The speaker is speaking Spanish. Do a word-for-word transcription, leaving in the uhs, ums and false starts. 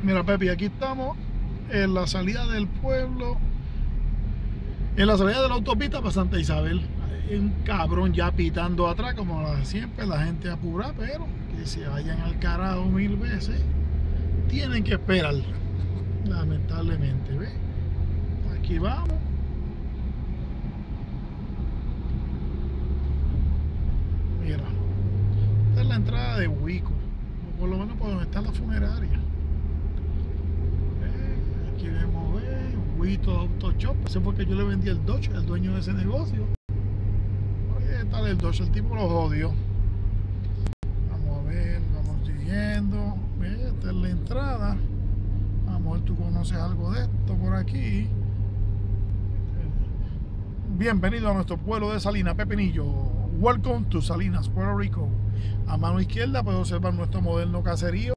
Mira, Pepe, aquí estamos en la salida del pueblo, en la salida de la autopista para Santa Isabel. Hay un cabrón ya pitando atrás, como siempre, la gente apura, pero que se vayan al carajo mil veces. Tienen que esperar, lamentablemente. ¿Ves? Aquí vamos. Mira, esta es la entrada de Huico, o por lo menos por donde está la funeraria. Aquí vemos, eh, Huito Auto Shop. Ese fue que yo le vendí el Dodge, el dueño de ese negocio. Ahí está el Dodge, el tipo lo jodió. Vamos a ver, vamos siguiendo. Esta es la entrada. A lo mejor tú conoces algo de esto por aquí. Bienvenido a nuestro pueblo de Salinas, Pepinillo. Welcome to Salinas, Puerto Rico. A mano izquierda puedes observar nuestro moderno caserío.